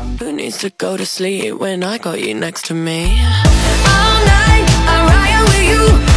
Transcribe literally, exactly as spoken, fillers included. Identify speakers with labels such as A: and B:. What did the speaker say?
A: Who needs to go to sleep when I got you next to me? All night, I riot with you.